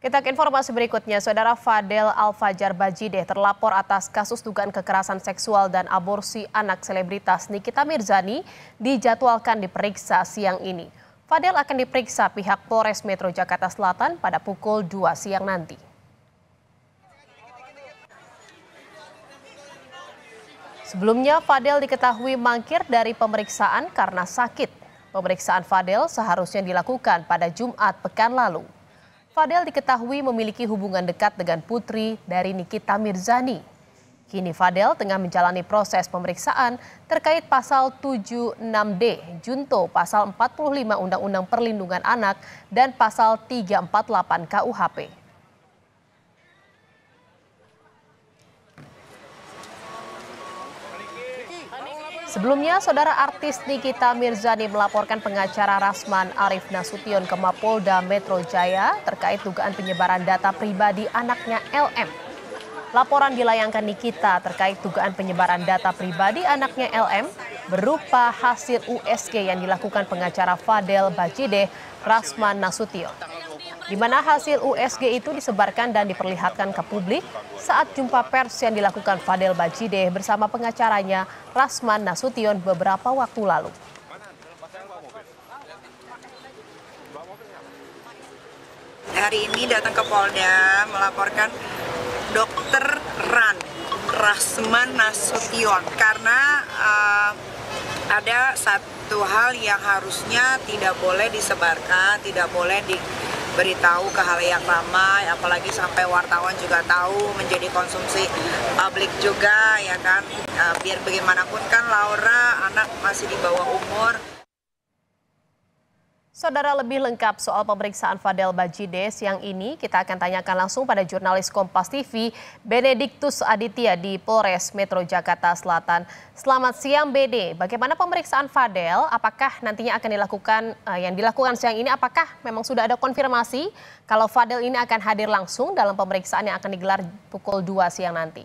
Kita ke informasi berikutnya, Saudara Fadel Al-Fajar Bajideh terlapor atas kasus dugaan kekerasan seksual dan aborsi anak selebritas Nikita Mirzani dijadwalkan diperiksa siang ini. Fadel akan diperiksa pihak Polres Metro Jakarta Selatan pada pukul 2 siang nanti. Sebelumnya, Fadel diketahui mangkir dari pemeriksaan karena sakit. Pemeriksaan Fadel seharusnya dilakukan pada Jumat pekan lalu. Fadel diketahui memiliki hubungan dekat dengan putri dari Nikita Mirzani. Kini Fadel tengah menjalani proses pemeriksaan terkait pasal 76D Junto pasal 45 Undang-Undang Perlindungan Anak dan pasal 348 KUHP. Sebelumnya, saudara artis Nikita Mirzani melaporkan pengacara Rasman Arif Nasution ke Mapolda Metro Jaya terkait dugaan penyebaran data pribadi anaknya LM. Laporan dilayangkan Nikita terkait dugaan penyebaran data pribadi anaknya LM berupa hasil USG yang dilakukan pengacara Fadel Bajideh Rasman Nasution, di mana hasil USG itu disebarkan dan diperlihatkan ke publik saat jumpa pers yang dilakukan Fadel Bajideh bersama pengacaranya Rasman Nasution beberapa waktu lalu. Hari ini datang ke Polda melaporkan Dokter Rasman Nasution karena ada satu hal yang harusnya tidak boleh disebarkan, tidak boleh diberitahu ke halayak ramai, apalagi sampai wartawan juga tahu, menjadi konsumsi publik juga, ya kan. Biar bagaimanapun kan Laura anak masih di bawah umur. Saudara, lebih lengkap soal pemeriksaan Fadel Bajideh siang ini kita akan tanyakan langsung pada jurnalis Kompas TV Benediktus Aditya di Polres Metro Jakarta Selatan. Selamat siang BD, bagaimana pemeriksaan Fadel? Apakah nantinya akan dilakukan siang ini? Apakah memang sudah ada konfirmasi kalau Fadel ini akan hadir langsung dalam pemeriksaan yang akan digelar pukul 2 siang nanti?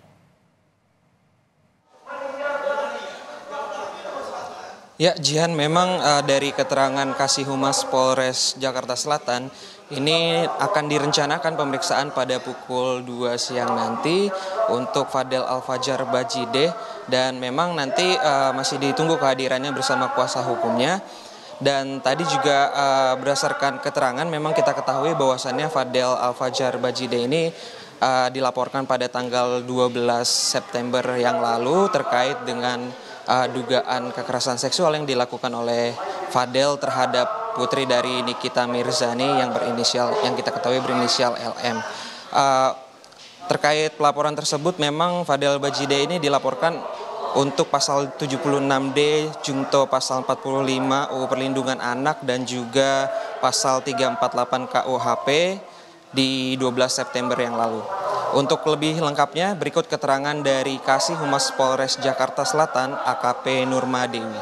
Ya, Jihan, memang dari keterangan Kasih Humas Polres Jakarta Selatan, ini akan direncanakan pemeriksaan pada pukul 2 siang nanti untuk Fadel Al-Fajar Bajideh, dan memang nanti masih ditunggu kehadirannya bersama kuasa hukumnya. Dan tadi juga berdasarkan keterangan memang kita ketahui bahwasannya Fadel Al-Fajar Bajideh ini dilaporkan pada tanggal 12 September yang lalu terkait dengan dugaan kekerasan seksual yang dilakukan oleh Fadel terhadap putri dari Nikita Mirzani yang kita ketahui berinisial LM. Terkait pelaporan tersebut, memang Fadel Bajideh ini dilaporkan untuk pasal 76D Junto pasal 45 UU Perlindungan Anak dan juga pasal 348 KUHP di 12 September yang lalu. Untuk lebih lengkapnya, berikut keterangan dari Kasih Humas Polres Jakarta Selatan, AKP Nurmadewi.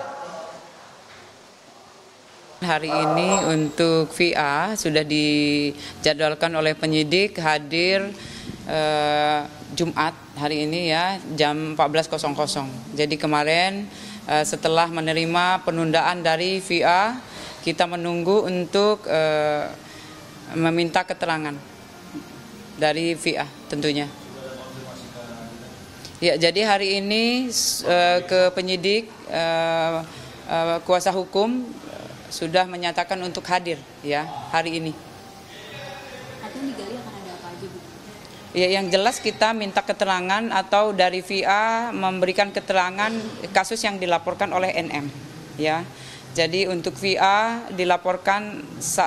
Hari ini untuk VA sudah dijadwalkan oleh penyidik hadir Jumat hari ini ya jam 14.00. Jadi kemarin setelah menerima penundaan dari VA, kita menunggu untuk meminta keterangan dari VA tentunya. Ya, jadi hari ini ke penyidik kuasa hukum sudah menyatakan untuk hadir ya hari ini. Artinya digali akan ada apa aja, Bu? Ya, yang jelas kita minta keterangan atau dari VA memberikan keterangan kasus yang dilaporkan oleh NM ya. Jadi untuk VA dilaporkan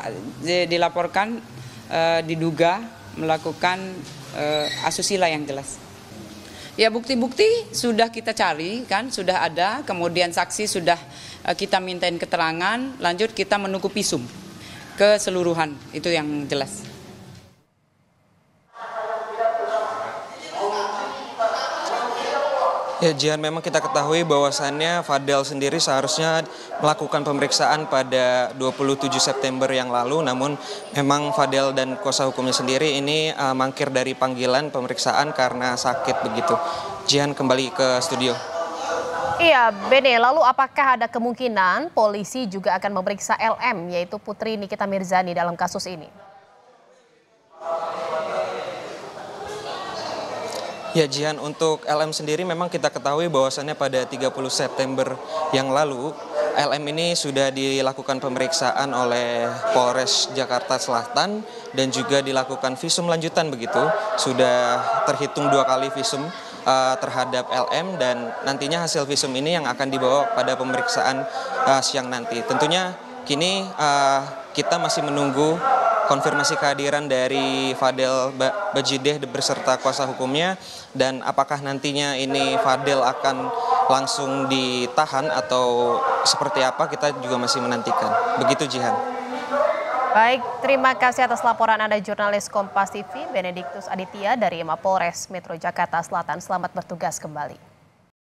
diduga melakukan asusila yang jelas. Ya, bukti-bukti sudah kita cari kan, sudah ada, kemudian saksi sudah kita mintain keterangan, lanjut kita menunggu visum keseluruhan, itu yang jelas. Ya, Jihan, memang kita ketahui bahwasannya Fadel sendiri seharusnya melakukan pemeriksaan pada 27 September yang lalu, namun memang Fadel dan kuasa hukumnya sendiri ini mangkir dari panggilan pemeriksaan karena sakit begitu. Jihan, kembali ke studio. Iya, Bene, lalu apakah ada kemungkinan polisi juga akan memeriksa LM, yaitu putri Nikita Mirzani dalam kasus ini? Ya Jihan, untuk LM sendiri memang kita ketahui bahwasannya pada 30 September yang lalu LM ini sudah dilakukan pemeriksaan oleh Polres Jakarta Selatan dan juga dilakukan visum lanjutan begitu. Sudah terhitung 2 kali visum terhadap LM dan nantinya hasil visum ini yang akan dibawa pada pemeriksaan siang nanti. Tentunya kini kita masih menunggu konfirmasi kehadiran dari Fadel Bajideh beserta kuasa hukumnya dan apakah nantinya ini Fadel akan langsung ditahan atau seperti apa kita juga masih menantikan. Begitu Jihan. Baik, terima kasih atas laporan Anda jurnalis Kompas TV Benediktus Aditya dari Mapolres Metro Jakarta Selatan. Selamat bertugas kembali.